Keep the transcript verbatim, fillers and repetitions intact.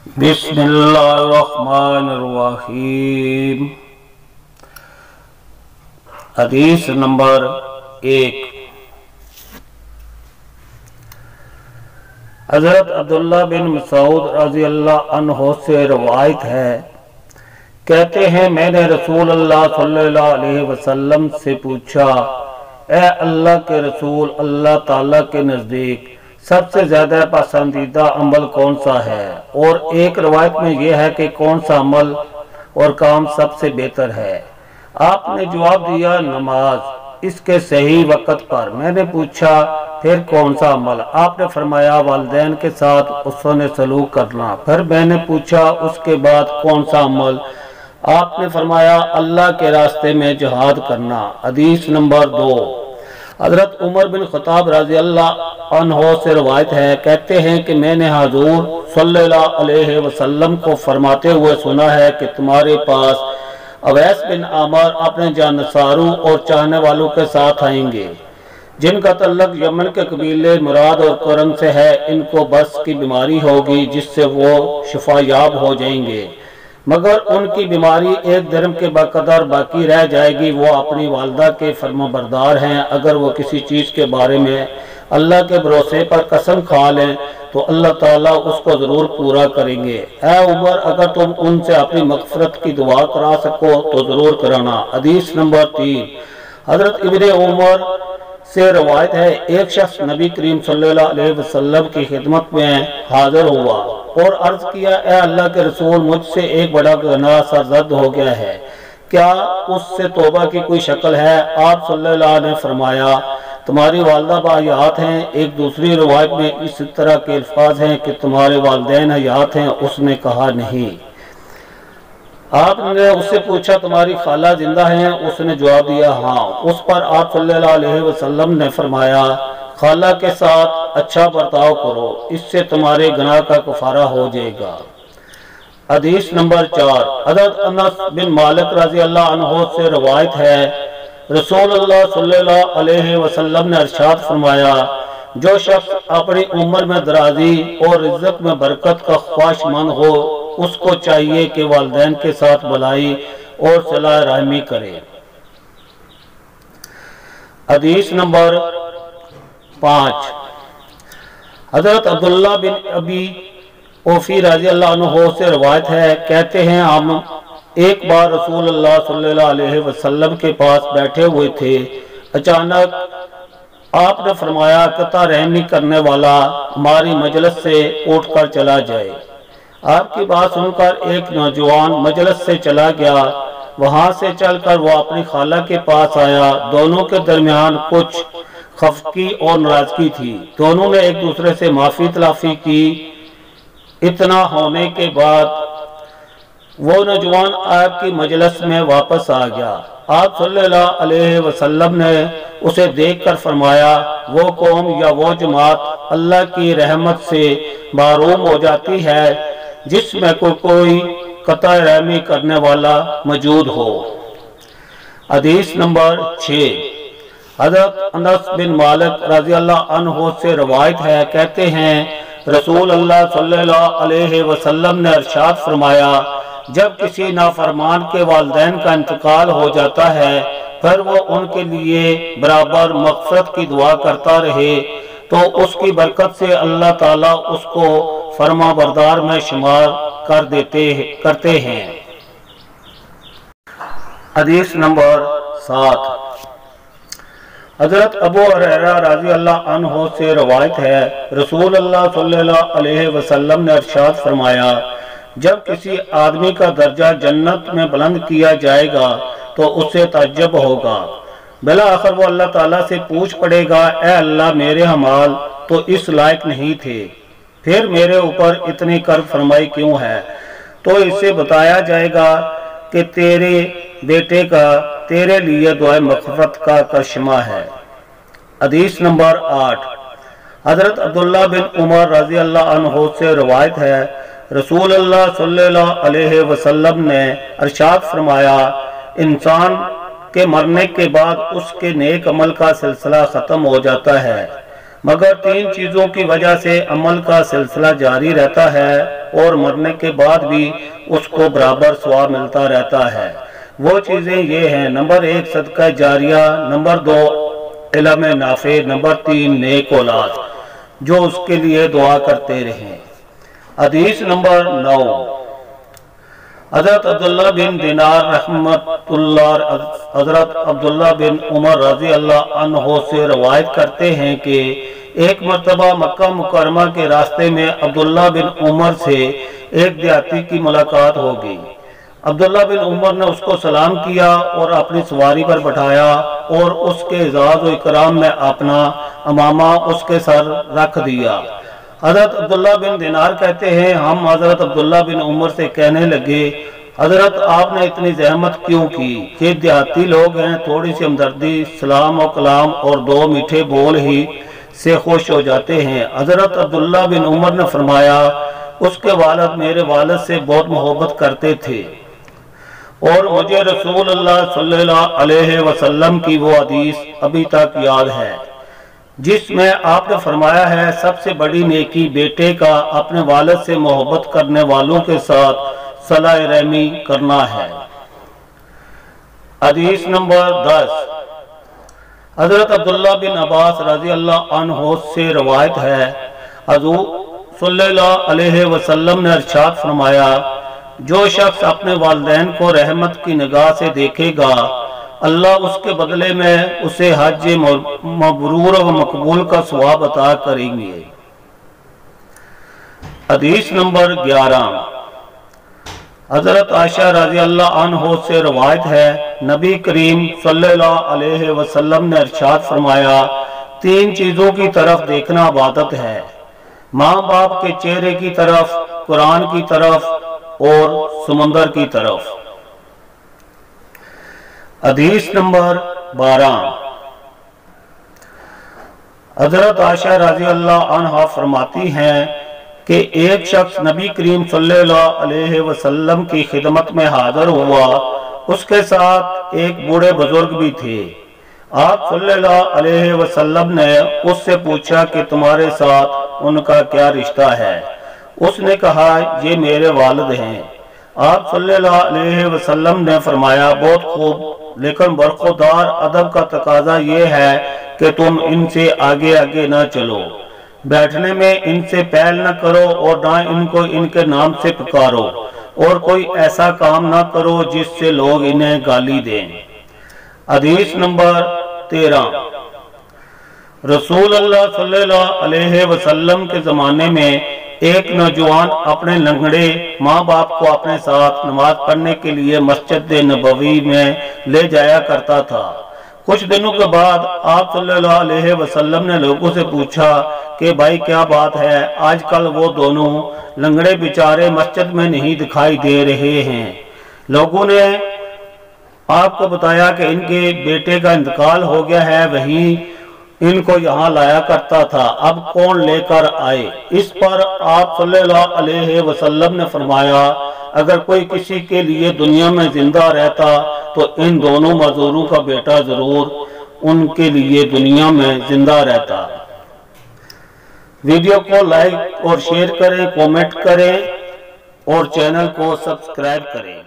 बिस्मिल्लाहिर्रहमानिर्रहीम। हदीस नंबर एक। हजरत अब्दुल्ला बिन मसूद रज़ी अल्लाह अन्हु से रवायत है, कहते हैं मैंने रसूल अल्लाह सल्लल्लाहु अलैहि वसल्लम से पूछा, ए अल्लाह के रसूल, अल्लाह ताला के नज़दीक सबसे ज्यादा पसंदीदा अमल कौन सा है? और एक रवायत में यह है कि कौन सा अमल और काम सबसे बेहतर है? आपने जवाब दिया, नमाज, इसके सही वक़्त पर। मैंने पूछा, फिर कौन सा अमल? आपने फरमाया, वालिदैन के साथ उसने सलूक करना। फिर मैंने पूछा, उसके बाद कौन सा अमल? आपने फरमाया, अल्लाह के रास्ते में जिहाद करना। हदीस नंबर दो। हजरत उमर बिन खत्ताब रज़ी अल्लाह अन्हु से रवायत है, कहते हैं कि मैंने हुजूर सल्लल्लाहु अलैहि वसल्लम को फरमाते हुए सुना है कि तुम्हारे पास अवैस बिन आमर अपने जानसारों और चाहने वालों के साथ आएंगे, जिनका तल्लक यमन के कबीले मुराद और करन से है। इनको बस की बीमारी होगी जिससे वो शफायाब हो जाएंगे, मगर उनकी बीमारी एक धर्म के बकदर बाकी रह जाएगी। वो अपनी वालदा के फर्माबरदार हैं। अगर वो किसी चीज़ के बारे में अल्लाह के भरोसे पर कसम खा लें तो अल्लाह ताला उसको ज़रूर पूरा करेंगे। ऐ उमर, अगर तुम उनसे अपनी मग़फ़िरत की दुआ करा सको तो ज़रूर कराना। हदीस नंबर तीन। हज़रत इब्ने उमर से रवायत है, एक शख्स नबी करीम सल्लल्लाहु अलैहि वसल्लम की खिदमत में हाजिर हुआ और अर्ज किया, ए अल्लाह के रसूल, मुझसे एक बड़ा गुनाह सरजद हो गया है, क्या उससे तौबा की कोई शक्ल है? आप सल्लल्लाहु अलैहि ने फरमाया, तुम्हारी वालदा बाहयात हैं। एक दूसरी रवायत में इस तरह के अल्फाज हैं कि तुम्हारे वालिदैन हयात हैं। उसने कहा, नहीं। आपने उससे पूछा, तुम्हारी खाला जिंदा हैं? उसने जवाब दिया, हाँ। उस पर आप सल्लल्लाहु अलैहि वसल्लम ने फरमाया, खाला के साथ अच्छा बर्ताव करो, इससे तुम्हारे गुनाह का कफारा हो जाएगा। हदीस नंबर चार। हज़रत अनस बिन मालिक रज़ी अल्लाह अन्हु से रवायत है, रसूल अल्लाह सल्लल्लाहु अलैहि वसल्लम ने इरशाद फरमाया, जो शख्स अपनी उम्र में दराजी और इज्जत में बरकत का ख्वाहिशमंद हो, उसको चाहिए कि वालिदैन के साथ भलाई और सलाह रहमी करे। हदीस नंबर पाँच। हजरत अब्दुल्ला बिन अबी ओफी रज़ी अल्लाह अन्हु से रवायत है, कहते हैं हम एक बार रसूल अल्लाह सल्लल्लाहु अलैहि वसल्लम के पास बैठे हुए थे। अचानक आपने फरमाया, कता रहमी करने वाला हमारी मजलिस से उठकर चला जाए। आपकी बात सुनकर एक नौजवान मजलिस से चला गया। वहां से चलकर वो अपनी खाला के पास आया। दोनों के दरमियान कुछ खफकी और नाराजगी थी। दोनों ने एक दूसरे से माफी तलाफी की। इतना होने के बाद वो नौजवान आपकी मजलिस में वापस आ गया। आप सल्लल्लाहु अलैहि वसल्लम ने उसे देखकर फरमाया, वो कौम या वो जमात अल्लाह की रहमत से महरूम हो जाती है जिसमें को कोई कता रहमी करने वाला मौजूद हो। हदीस नंबर छः। हज़रत अनस बिन मालिक रज़ी अल्लाह अन्हु से रवायत है, कहते हैं रसूल अल्लाह सल्लल्लाहु अलैहि वसल्लम ने इरशाद फरमाया, जब किसी नाफरमान के वालिदैन का इंतकाल हो जाता है, फिर वो उनके लिए बराबर मग़फ़िरत की दुआ करता रहे तो उसकी बरकत से अल्लाह ताला उसको फरमा बरदार में शुमार कर देते करते हैं। हदीस नंबर सात। हजरत अबू हुरैरा रज़ी अल्लाह अन्हु से रवायत है, रसूल अल्लाह सल्लल्लाहु अलैहि वसल्लम ने इरशाद फरमाया, जब किसी आदमी का दर्जा जन्नत में बुलंद किया जाएगा तो उससे ताज्जुब होगा। बिला आखिर वो अल्लाह ताला से पूछ पड़ेगा, ए अल्लाह, मेरे हमाल तो इस लायक नहीं थे, फिर मेरे ऊपर इतनी कर्ब फरमाई क्यों है? तो इससे बताया जाएगा कि तेरे बेटे का तेरे लिए दुआ मग़फ़िरत का करिश्मा है। हदीस नंबर आठ। हजरत अब्दुल्ला बिन उमर रज़ी अल्लाह अन्हु से रवायत है, रसूल अल्लाह सल्लल्लाहु अलैहि वसल्लम ने इरशाद फरमाया, इंसान के मरने के बाद उसके नेक अमल का सिलसिला ख़त्म हो जाता है मगर तीन चीजों की वजह से अमल का सिलसिला जारी रहता है और मरने के बाद भी उसको बराबर सवाब मिलता रहता है। वो चीजें ये हैं, नंबर एक सदका जारिया, नंबर दो इल्म नाफे, नंबर तीन नेक औलाद जो उसके लिए दुआ करते रहें। हदीस नंबर नौ, हजरत अब्दुल्ला बिन दिनार रहमतुल्लाह हजरत अब्दुल्ला बिन उमर रजी अल्लाह अन्हो से रवायत करते हैं कि एक मर्तबा मक्का मुकरमा के रास्ते में अब्दुल्ला बिन उमर से एक देहाती की मुलाकात हो गई। अब्दुल्ला बिन उमर ने उसको सलाम किया और अपनी सवारी पर बैठाया और उसके इजाज़ व इकराम में अपना अमामा उसके सर रख दिया। हजरत अब्दुल्ला बिन दिनार कहते हैं, हम हजरत अब्दुल्ला बिन उमर से कहने लगे, हजरत आपने इतनी जहमत क्यों की? ये देहाती लोग हैं, थोड़ी सी हमदर्दी, सलाम और कलाम और दो मीठे बोल ही से खुश हो जाते हैं। हजरत अब्दुल्ला बिन उमर ने फरमाया, उसके वालिद मेरे वालिद से बहुत मोहब्बत करते थे और मुझे रसूल अल्लाह सल्लल्लाहु अलैहि वसल्लम की वो हदीस अभी तक याद है जिसमें आपने फरमाया है, सबसे बड़ी नेकी बेटे का अपने वालिद से मोहब्बत करने वालों के साथ सलाह रहमी करना है। हदीस नंबर दस, हजरत अब्दुल्ला बिन अब्बास रजी अल्लाह अन्हु से रवायत है, हुज़ूर सल्लल्लाहु अलैहि वसल्लम ने इरशाद फरमाया, जो शख्स अपने वालिदैन को रहमत की निगाह से देखेगा, अल्लाह उसके बदले में उसे हज मबरूर व मकबूल का सवाब अता करेंगे। हदीस नंबर ग्यारह, हजरत आयशा रज़ी अल्लाह अन्हा से रवायत है, नबी करीम सल्लल्लाहु अलैहि वसल्लम ने इरशाद फरमाया, तीन चीजों की तरफ देखना इबादत है, माँ बाप के चेहरे की तरफ, कुरान की तरफ और समंदर की तरफ। हदीस नंबर बारह, हजरत आयशा रज़ी अल्लाह अन्हा फरमाती हैं कि एक शख्स नबी करीम सल्लल्लाहु अलैहि वसल्लम की खिदमत में हाजिर हुआ, उसके साथ एक बूढ़े बुजुर्ग भी थे। आप सल्लल्लाहु अलैहि वसल्लम ने उससे पूछा कि तुम्हारे साथ उनका क्या रिश्ता है? उसने कहा, ये मेरे वालिद हैं। आप सल्लल्लाहु अलैहि वसल्लम ने फरमाया, बहुत खूब, लेकिन बरखुरदार अदब का तकाजा ये है कि तुम इनसे आगे आगे ना चलो, बैठने में इनसे पहल न करो और ना इनको इनके नाम से पुकारो और कोई ऐसा काम ना करो जिससे लोग इन्हें गाली दें। हदीस नंबर तेरह, रसूल अल्लाह सल्लल्लाहु अलैहि वसल्लम के जमाने में एक नौजवान अपने लंगड़े माँ बाप को अपने साथ नमाज पढ़ने के लिए मस्जिद नबवी में ले जाया करता था। कुछ दिनों के बाद आप सल्लल्लाहु अलैहि वसल्लम ने लोगों से पूछा कि भाई क्या बात है, आजकल वो दोनों लंगड़े बेचारे मस्जिद में नहीं दिखाई दे रहे हैं। लोगों ने आपको बताया कि इनके बेटे का इंतकाल हो गया है, वहीं इनको यहाँ लाया करता था, अब कौन लेकर आए? इस पर आप सल्लल्लाहु अलैहि वसल्लम ने फरमाया, अगर कोई किसी के लिए दुनिया में जिंदा रहता तो इन दोनों मजदूरों का बेटा जरूर उनके लिए दुनिया में जिंदा रहता। वीडियो को लाइक और शेयर करें, कमेंट करें और चैनल को सब्सक्राइब करें।